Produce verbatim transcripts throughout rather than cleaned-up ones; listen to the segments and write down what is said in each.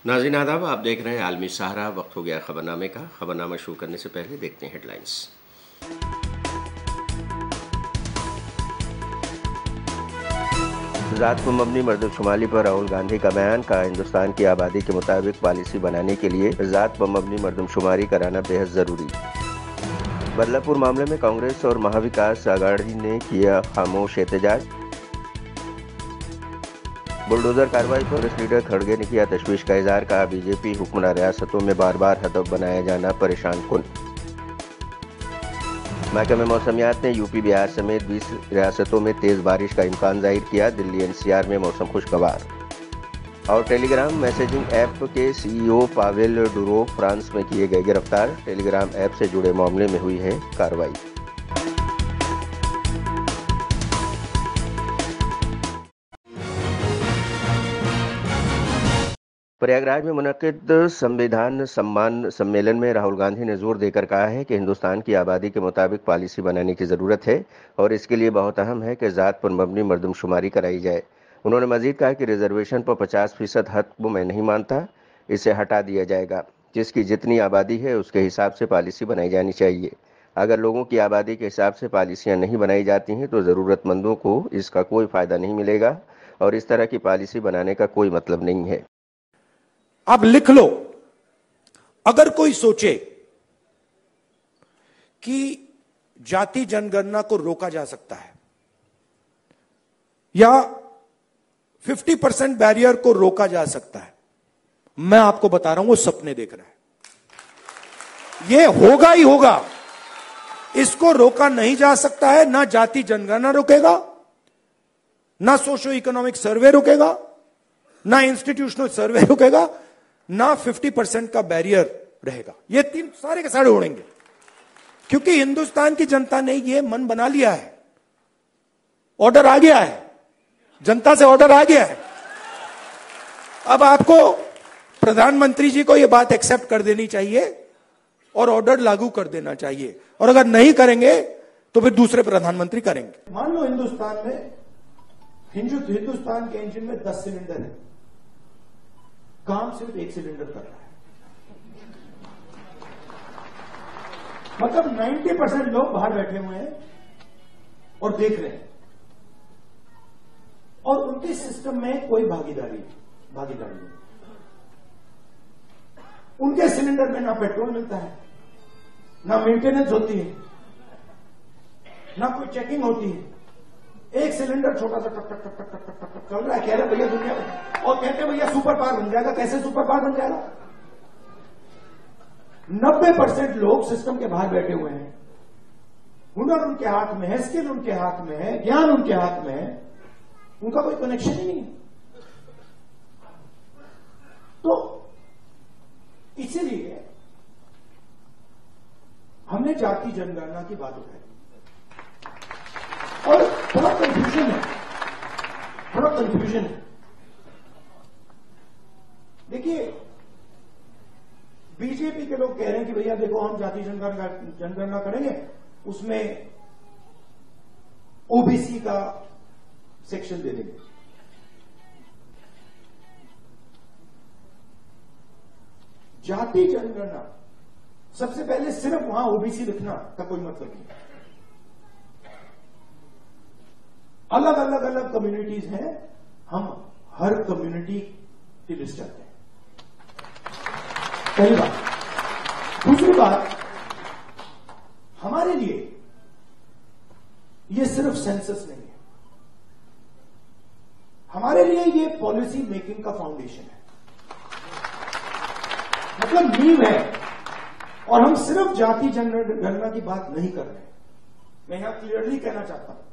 नाज़रीन आदाब, आप देख रहे हैं आलमी सहारा। वक्त हो गया खबरनामे का। खबरनामा शुरू करने से पहले देखते हैं हेडलाइंस। ज़ात पर मबनी मर्दमशुमारी पर राहुल गांधी का बयान। का हिंदुस्तान की आबादी के मुताबिक पॉलिसी बनाने के लिए ज़ात पर मबनी मर्दमशुमारी कराना बेहद ज़रूरी। बदलापुर मामले में कांग्रेस और महाविकास आघाड़ी ने किया खामोश एहतजाज। बुलडोजर कार्रवाई पर कांग्रेस लीडर खड़गे ने किया तशवीश का इजहार। कहा बीजेपी हुक्मरान रियासतों में बार बार हदफ बनाया जाना परेशान कुन। महकमे मौसमियात ने यूपी बिहार समेत बीस रियासतों में तेज बारिश का इम्कान जाहिर किया। दिल्ली एनसीआर में मौसम खुशगवार। और टेलीग्राम मैसेजिंग ऐप के सीईओ पावेल डुरोव फ्रांस में किए गए गिरफ्तार। टेलीग्राम ऐप से जुड़े मामले में हुई है कार्रवाई। प्रयागराज में मुनक्किद संविधान सम्मान सम्मेलन में राहुल गांधी ने जोर देकर कहा है कि हिंदुस्तान की आबादी के मुताबिक पॉलिसी बनाने की ज़रूरत है और इसके लिए बहुत अहम है कि ज़ात पर मबनी मर्दमशुमारी कराई जाए। उन्होंने मजीद कहा कि रिजर्वेशन पर पचास फीसद हक वो मैं नहीं मानता, इसे हटा दिया जाएगा। जिसकी जितनी आबादी है उसके हिसाब से पॉलिसी बनाई जानी चाहिए। अगर लोगों की आबादी के हिसाब से पॉलिसियाँ नहीं बनाई जाती हैं तो ज़रूरतमंदों को इसका कोई फ़ायदा नहीं मिलेगा और इस तरह की पॉलिसी बनाने का कोई मतलब नहीं है। अब लिख लो, अगर कोई सोचे कि जाति जनगणना को रोका जा सकता है या पचास परसेंट बैरियर को रोका जा सकता है, मैं आपको बता रहा हूं वो सपने देख रहा है। ये होगा ही होगा, इसको रोका नहीं जा सकता है। ना जाति जनगणना रोकेगा, ना सोशो इकोनॉमिक सर्वे रोकेगा, ना इंस्टीट्यूशनल सर्वे रोकेगा, ना पचास परसेंट का बैरियर रहेगा। ये तीन सारे के सारे उड़ेंगे, क्योंकि हिंदुस्तान की जनता ने ये मन बना लिया है। ऑर्डर आ गया है, जनता से ऑर्डर आ गया है। अब आपको प्रधानमंत्री जी को यह बात एक्सेप्ट कर देनी चाहिए और ऑर्डर लागू कर देना चाहिए, और अगर नहीं करेंगे तो फिर दूसरे प्रधानमंत्री करेंगे। मान लो हिंदुस्तान में हिंदुस्तान के इंजन में दस सिलेंडर है, काम सिर्फ एक सिलेंडर कर रहा है। मतलब नब्बे परसेंट लोग बाहर बैठे हुए हैं और देख रहे हैं, और उनके सिस्टम में कोई भागीदारी भागीदारी नहीं। उनके सिलेंडर में ना पेट्रोल मिलता है, ना मेंटेनेंस होती है, ना कोई चेकिंग होती है। एक सिलेंडर छोटा सा टक टक टक टक टक टक टक चल रहा है। कह रहे भैया दुनिया में, और कहते हैं भैया सुपर पावर बन जाएगा। कैसे सुपर पावर बन जाएगा? नब्बे परसेंट लोग सिस्टम के बाहर बैठे हुए हैं। हुनर उनके हाथ में है, स्किल उनके हाथ में है, ज्ञान उनके हाथ में है, उनका कोई कनेक्शन ही नहीं है। तो इसीलिए हमने जाति जनगणना की बात उठाई, और थोड़ा कंफ्यूजन है, थोड़ा कंफ्यूजन है। देखिए, बीजेपी के लोग कह रहे हैं कि भैया देखो हम जाति जनगणना जनगणना करेंगे, उसमें ओबीसी का सेक्शन दे देंगे। जाति जनगणना सबसे पहले सिर्फ वहां ओबीसी लिखना का कोई मतलब नहीं। अलग अलग अलग कम्युनिटीज हैं, हम हर कम्युनिटी की लिस्ट चाहते हैं। पहली बात। दूसरी बात, हमारे लिए ये सिर्फ सेंसस नहीं है, हमारे लिए ये पॉलिसी मेकिंग का फाउंडेशन है, मतलब नींव है। और हम सिर्फ जाति जनगणना की बात नहीं कर रहे। मैं यहां क्लियरली कहना चाहता हूं,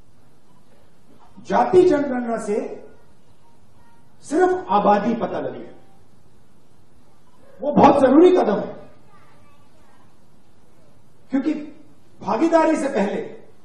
जाति जनगणना से सिर्फ आबादी पता लगी है, वो बहुत जरूरी कदम है, क्योंकि भागीदारी से पहले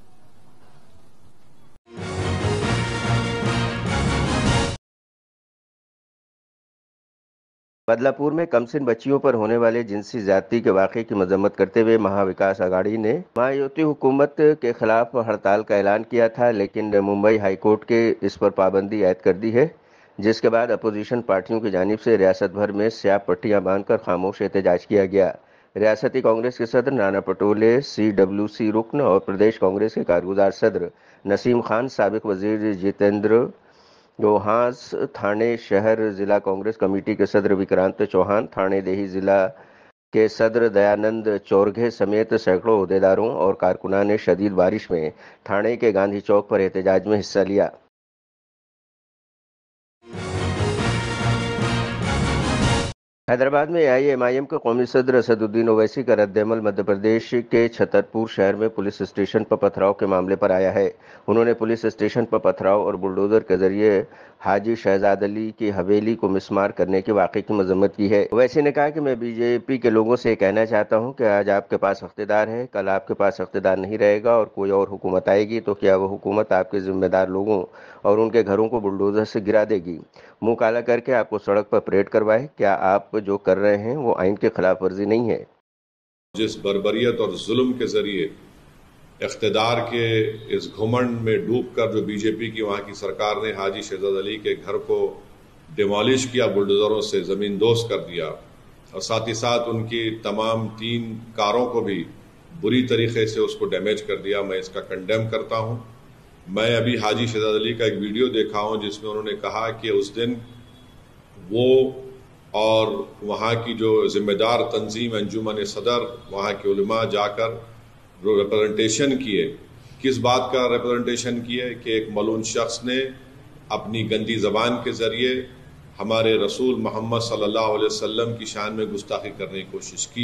बदलापुर में कमसिन बच्चियों पर होने वाले जिनसी ज्यादती के वाक़े की मजम्मत करते हुए महाविकास आघाड़ी ने महायुति हुकूमत के खिलाफ हड़ताल का ऐलान किया था, लेकिन मुंबई हाईकोर्ट के इस पर पाबंदी आयद कर दी है, जिसके बाद अपोजिशन पार्टियों की जानिब से रियासत भर में स्याह पट्टियां बांधकर खामोश एहतजाज किया गया। रियासती कांग्रेस के सदर Nana Patole, C W C रुकन और प्रदेश कांग्रेस के कारगुजार सदर नसीम खान, साबिक वजीर जितेंद्र लोहास, थाने शहर जिला कांग्रेस कमेटी के सदर विक्रांत चौहान, थाने देही जिला के सदर दयानंद चौरघे समेत सैकड़ों ओहदेदारों और कारकुनान ने शदीद बारिश में थाने के गांधी चौक पर एहतजाज में हिस्सा लिया। हैदराबाद में एआईएमआईएम के कौमी सदर असदुद्दीन ओवैसी का रद्द-ए-अमल मध्य प्रदेश के छतरपुर शहर में पुलिस स्टेशन पर पथराव के मामले पर आया है। उन्होंने पुलिस स्टेशन पर पथराव और बुलडोजर के जरिए हाजी शहजाद अली की हवेली को मिसमार करने के वाक़े की मजम्मत की है। ओवैसी ने कहा कि मैं बीजेपी के लोगों से कहना चाहता हूं कि आज आपके पास इख्तियार है, कल आपके पास इख्तियार नहीं रहेगा और कोई और हुकूमत आएगी तो क्या वह हुकूमत आपके जिम्मेदार लोगों और उनके घरों को बुलडोजर से गिरा देगी, मुंह काला करके आपको सड़क पर परेड करवाए? क्या आप जो कर रहे हैं वो आइन के खिलाफ वर्जी नहीं है? जिस बर्बरियत और जुल्म के जरिए इख्तिदार के इस घुमंड में डूबकर जो बीजेपी की वहां की सरकार ने हाजी शहजाद अली के घर को डिमोलिश किया, बुलडोजरों से जमीन दोस्त कर दिया और साथ ही साथ उनकी तमाम तीन कारों को भी बुरी तरीके से उसको डैमेज कर दिया, मैं इसका कंडेम करता हूं। मैं अभी हाजी शहजाद अली का एक वीडियो देखा हूं जिसमें उन्होंने कहा कि उस दिन वो और वहां की जो जिम्मेदार तंजीम अंजुमन सदर, वहां के उलमा जाकर रिप्रेजेंटेशन किए। किस बात का रिप्रेजेंटेशन किए कि एक मलून शख्स ने अपनी गंदी जबान के जरिए हमारे रसूल मोहम्मद सल्लल्लाहु अलैहि वसल्लम की शान में गुस्ताखी करने की कोशिश की।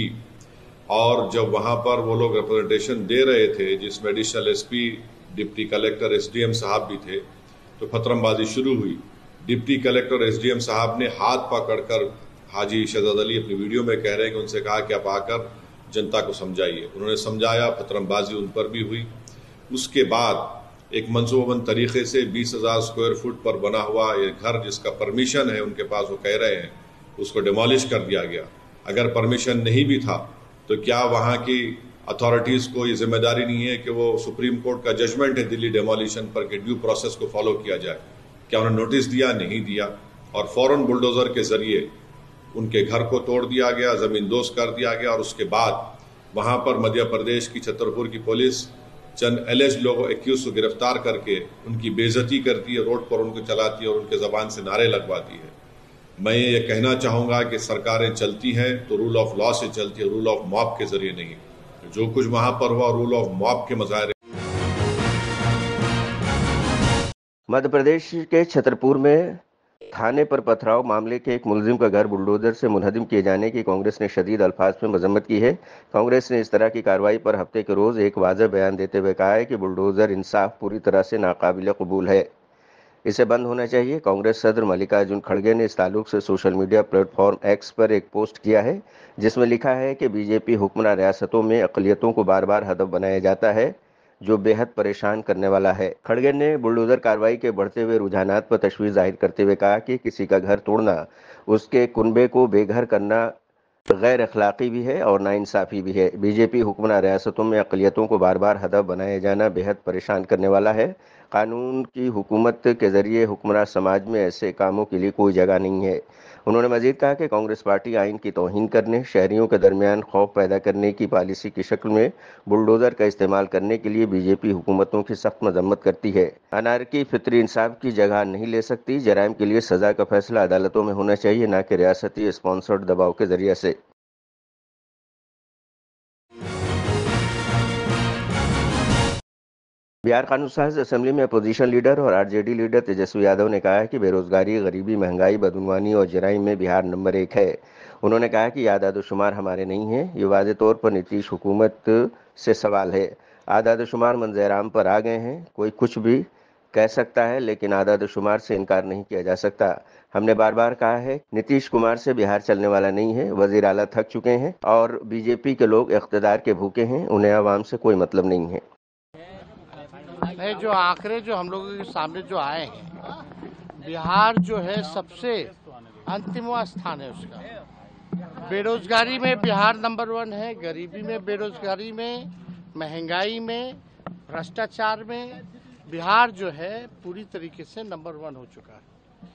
और जब वहां पर वो लोग रिप्रेजेंटेशन दे रहे थे, जिसमें additional SP, deputy collector, SDM साहब भी थे, तो फतरमबाजी शुरू हुई। डिप्टी कलेक्टर एसडीएम साहब ने हाथ पकड़कर हाजी शहजाद अली अपनी वीडियो में कह रहे हैं कि उनसे कहा कि आप आकर जनता को समझाइए। उन्होंने समझाया, फतरमबाजी उन पर भी हुई। उसके बाद एक मंसूबाबंद तरीके से बीस हजार स्क्वायर फुट पर बना हुआ ये घर, जिसका परमिशन है उनके पास, वो कह रहे हैं, उसको डिमोलिश कर दिया गया। अगर परमिशन नहीं भी था तो क्या वहां की अथॉरिटीज को ये जिम्मेदारी नहीं है कि वो सुप्रीम कोर्ट का जजमेंट है दिल्ली डेमोलिशन पर कि ड्यू प्रोसेस को फॉलो किया जाए? क्या उन्होंने नोटिस दिया? नहीं दिया। और फौरन बुलडोजर के जरिए उनके घर को तोड़ दिया गया, जमीन दोस्त कर दिया गया। और उसके बाद वहां पर मध्य प्रदेश की छतरपुर की पुलिस चंद एलेज लोगों एक्यूज को गिरफ्तार करके उनकी बेइज्जती करती है, रोड पर उनको चलाती है और उनके जबान से नारे लगवाती है। मैं ये कहना चाहूंगा कि सरकारें चलती हैं तो रूल ऑफ लॉ से चलती है, रूल ऑफ मॉब के जरिए नहीं। जो कुछ वहां पर हुआ रूल ऑफ मॉब के मज़ाहिर। मध्य प्रदेश के छतरपुर में थाने पर पथराव मामले के एक मुलजिम का घर बुलडोजर से मुनहदिम किए जाने की कांग्रेस ने शदीद अल्फाज में मजम्मत की है। कांग्रेस ने इस तरह की कार्रवाई पर हफ्ते के रोज एक वाज़ेह बयान देते हुए कहा है कि बुलडोजर इंसाफ पूरी तरह से नाकाबिल कबूल है, इसे बंद होना चाहिए। कांग्रेस सदर मल्लिकार्जुन खड़गे ने इस ताल्लुक से सोशल मीडिया प्लेटफॉर्म एक्स पर एक पोस्ट किया है जिसमें लिखा है कि बीजेपी हुक्मरान रियासतों में अक़लियतों को बार बार हदफ बनाया जाता है, जो बेहद परेशान करने वाला है। खड़गे ने बुलडोजर कार्रवाई के बढ़ते हुए रुझानात पर तशवीश जाहिर करते हुए कहा कि किसी का घर तोड़ना, उसके कुनबे को बेघर करना गैर अखलाकी भी है और नाइंसाफ़ी भी है। बीजेपी हुक्मरान रियासतों में अक़लियतों को बार बार हदफ बनाया जाना बेहद परेशान करने वाला है। कानून की हुकूमत के ज़रिए हुक्मरान समाज में ऐसे कामों के लिए कोई जगह नहीं है। उन्होंने मजीद कहा कि कांग्रेस पार्टी आइन की तौहीन करने, शहरियों के दरमियान खौफ पैदा करने की पॉलिसी की शक्ल में बुलडोजर का इस्तेमाल करने के लिए बीजेपी हुकूमतों की सख्त मजम्मत करती है। अनारकी फितरी इंसाफ की जगह नहीं ले सकती। जराइम के लिए सजा का फैसला अदालतों में होना चाहिए, न कि रियासती स्पॉन्सर्ड दबाव के जरिए से। बिहार कानून साज असेंबली में अपोजिशन लीडर और आरजेडी लीडर तेजस्वी यादव ने कहा है कि बेरोजगारी, गरीबी, महंगाई, बदउनवानी और जराइम में बिहार नंबर एक है। उन्होंने कहा कि आदाद-ओ-शुमार हमारे नहीं है, ये वाज़े तौर पर नीतीश हुकूमत से सवाल है। आदाद-ओ-शुमार मंज़र-ए-आम पर आ गए हैं, कोई कुछ भी कह सकता है लेकिन आदाद-ओ-शुमार से इनकार नहीं किया जा सकता। हमने बार बार कहा है नीतीश कुमार से बिहार चलने वाला नहीं है। वज़ीर आला थक चुके हैं और बीजेपी के लोग इख्तियार के भूखे हैं, उन्हें आवाम से कोई मतलब नहीं है। नहीं, जो आंकड़े जो हम लोगों के सामने जो आए हैं, बिहार जो है सबसे अंतिमवा स्थान है उसका। बेरोजगारी में बिहार नंबर वन है, गरीबी में, बेरोजगारी में, महंगाई में, भ्रष्टाचार में बिहार जो है पूरी तरीके से नंबर वन हो चुका है।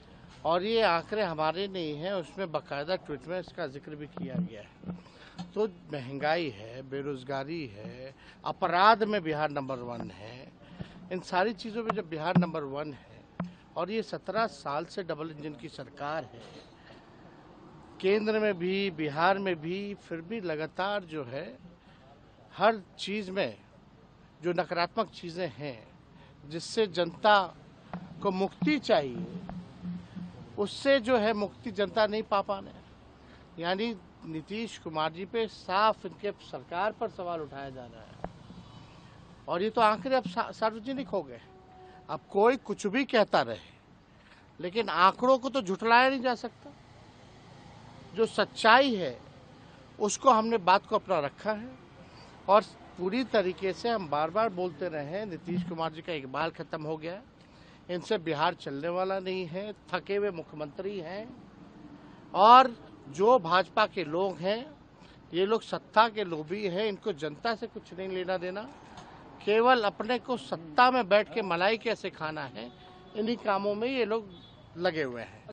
और ये आंकड़े हमारे नहीं हैं, उसमें बाकायदा ट्वीट में इसका जिक्र भी किया गया है। तो महंगाई है, बेरोजगारी है, अपराध में बिहार नंबर वन है, इन सारी चीज़ों में जब बिहार नंबर वन है और ये सत्रह साल से डबल इंजन की सरकार है, केंद्र में भी बिहार में भी, फिर भी लगातार जो है हर चीज़ में जो नकारात्मक चीज़ें हैं जिससे जनता को मुक्ति चाहिए, उससे जो है मुक्ति जनता नहीं पा पाने। यानी नीतीश कुमार जी पे साफ इनके सरकार पर सवाल उठाया जा रहा है और ये तो आंकड़े अब सार्वजनिक हो गए। अब कोई कुछ भी कहता रहे, लेकिन आंकड़ों को तो झुठलाया नहीं जा सकता। जो सच्चाई है उसको हमने बात को अपना रखा है और पूरी तरीके से हम बार बार बोलते रहे हैं, नीतीश कुमार जी का इकबाल खत्म हो गया है, इनसे बिहार चलने वाला नहीं है, थके हुए मुख्यमंत्री हैं और जो भाजपा के लोग हैं ये लोग सत्ता के लोभी हैं, इनको जनता से कुछ नहीं लेना देना, केवल अपने को सत्ता में बैठ के मलाई कैसे खाना है, इन्हीं कामों में ये लोग लगे हुए हैं।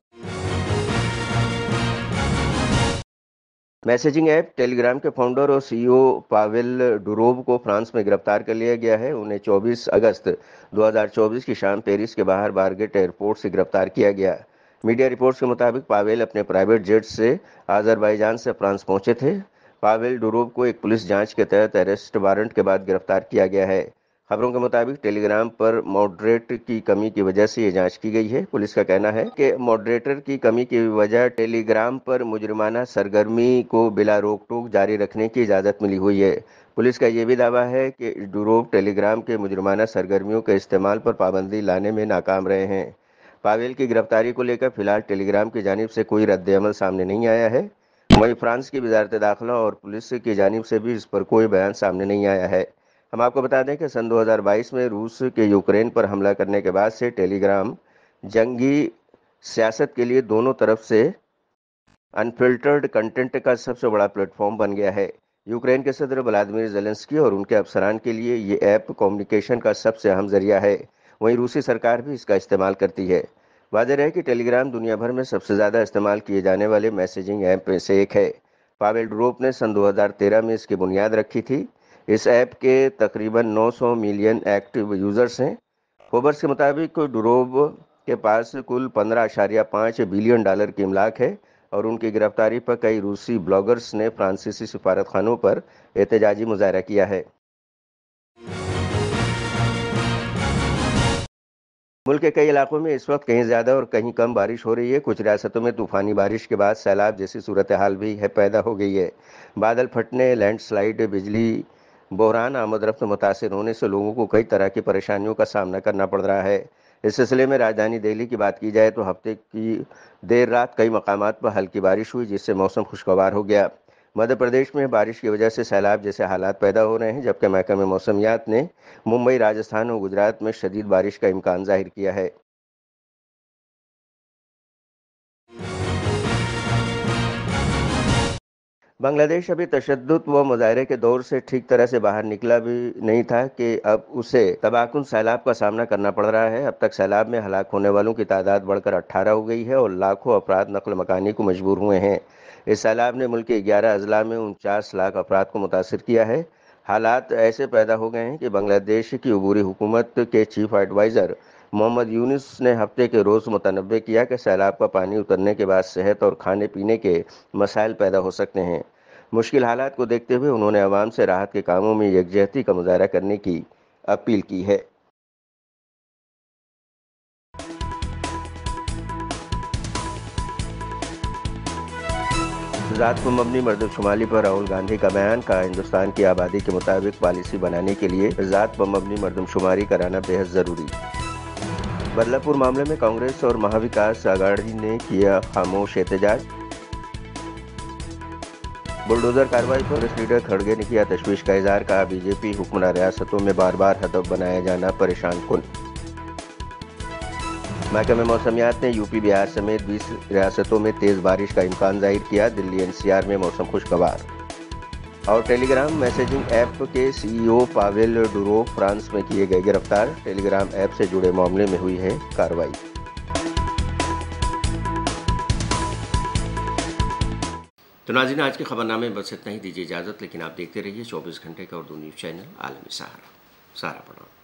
मैसेजिंग ऐप टेलीग्राम के फाउंडर और सीईओ पावेल डुरोव को फ्रांस में गिरफ्तार कर लिया गया है। उन्हें चौबीस अगस्त दो हज़ार चौबीस की शाम पेरिस के बाहर बारगेट एयरपोर्ट से गिरफ्तार किया गया। मीडिया रिपोर्ट्स के मुताबिक पावेल अपने प्राइवेट जेट से अजरबैजान से फ्रांस पहुंचे थे। पावेल डुरोव को एक पुलिस जांच के तहत अरेस्ट वारंट के बाद गिरफ्तार किया गया है। खबरों के मुताबिक टेलीग्राम पर मॉडरेट की कमी की वजह से ये जांच की गई है। पुलिस का कहना है कि मॉडरेटर की कमी की वजह टेलीग्राम पर मुजरिमाना सरगर्मी को बिला रोक टोक जारी रखने की इजाज़त मिली हुई है। पुलिस का यह भी दावा है कि डुरोव टेलीग्राम के मुजरिमाना सरगर्मियों के इस्तेमाल पर पाबंदी लाने में नाकाम रहे हैं। पावेल की गिरफ्तारी को लेकर फिलहाल टेलीग्राम की जानिब से कोई रद्द-ए-अमल सामने नहीं आया है। वहीं फ्रांस की वजारत दाखिला और पुलिस की जानिब से भी इस पर कोई बयान सामने नहीं आया है। हम आपको बता दें कि सन दो हज़ार बाईस में रूस के यूक्रेन पर हमला करने के बाद से टेलीग्राम जंगी सियासत के लिए दोनों तरफ से अनफिल्टर्ड कंटेंट का सबसे बड़ा प्लेटफॉर्म बन गया है। यूक्रेन के सदर व्लादिमीर ज़ेलेंस्की और उनके अफसरान के लिए ये ऐप कम्युनिकेशन का सबसे अहम जरिया है। वहीं रूसी सरकार भी इसका इस्तेमाल करती है। वाज़ेह है कि टेलीग्राम दुनिया भर में सबसे ज़्यादा इस्तेमाल किए जाने वाले मैसेजिंग ऐप में से एक है। पावेल डुरोव ने सन दो हज़ार तेरह में इसकी बुनियाद रखी थी। इस ऐप के तकरीबन नौ सौ मिलियन एक्टिव यूज़र्स हैं। फोर्ब्स के मुताबिक डुरोव के पास कुल पंद्रह अशारिया पाँच बिलियन डॉलर की इमलाक है और उनकी गिरफ्तारी पर कई रूसी ब्लॉगर्स ने फ्रांसीसी सिफारतखानों पर एहतजाजी मुजाहरा किया है। मुल्क के कई इलाकों में इस वक्त कहीं ज़्यादा और कहीं कम बारिश हो रही है। कुछ रियासतों में तूफ़ानी बारिश के बाद सैलाब जैसी सूरत हाल भी है पैदा हो गई है। बादल फटने, लैंडस्लाइड, बिजली बहरान आमद रफ्त मुतासिर होने से लोगों को कई तरह की परेशानियों का सामना करना पड़ रहा है। इस सिलसिले में राजधानी दिल्ली की बात की जाए तो हफ्ते की देर रात कई मकामात पर हल्की बारिश हुई, जिससे मौसम खुशगवार हो गया। मध्य प्रदेश में बारिश की वजह से सैलाब जैसे हालात पैदा हो रहे हैं, जबकि महकमे मौसमियात ने मुंबई, राजस्थान और गुजरात में शदीद बारिश का इम्कान जाहिर किया है। बांग्लादेश अभी तशद्दुद व मुजाहरे के दौर से ठीक तरह से बाहर निकला भी नहीं था कि अब उसे तबाहकुन सैलाब का सामना करना पड़ रहा है। अब तक सैलाब में हलाक होने वालों की तादाद बढ़कर अट्ठारह हो गई है और लाखों अफराद नकल मकानी को मजबूर हुए हैं। इस सैलाब ने मुल्क के ग्यारह अजला में उनचास लाख अफराद को मुतासिर किया है। हालात ऐसे पैदा हो गए हैं कि बांग्लादेश की अबूरी हुकूमत के चीफ एडवाइज़र मोहम्मद यूनुस ने हफ्ते के रोज़ मुतनब्बे किया कि सैलाब का पानी उतरने के बाद सेहत और खाने पीने के मसाइल पैदा हो सकते हैं। मुश्किल हालात को देखते हुए उन्होंने अवाम से राहत के कामों में यकजहती का मुजाहरा करने की अपील की है। ज़ात पर मबनी मर्दमशुमारी पर राहुल गांधी का बयान। का हिंदुस्तान की आबादी के मुताबिक पॉलिसी बनाने के लिए ज़ात पर मबनी मर्दमशुमारी कराना बेहद ज़रूरी। बदलापुर मामले में कांग्रेस और महाविकास आघाड़ी ने किया खामोश एहतजाज। बुलडोजर कार्रवाई पर कांग्रेस लीडर खड़गे ने किया तशवीश का इजहार। कहा बीजेपी हुक्मरान रियासतों में बार बार हदफ बनाया जाना परेशान कुन। महकमे मौसमियात ने यूपी, बिहार समेत बीस रियासतों में तेज़ बारिश का इम्कान जाहिर किया। दिल्ली एनसीआर में मौसम खुशगवार। और टेलीग्राम मैसेजिंग ऐप के सीईओ पावेल डुरोव फ्रांस में किए गए गिरफ्तार। टेलीग्राम ऐप से जुड़े मामले में हुई है कार्रवाई। तो नाज़रीन, आज के खबरनामे में बस इतना ही। दीजिए इजाज़त, लेकिन आप देखते रहिए चौबीस घंटे का उर्दू न्यूज़ चैनल आलमी सहारा। सहारा प्रणाम।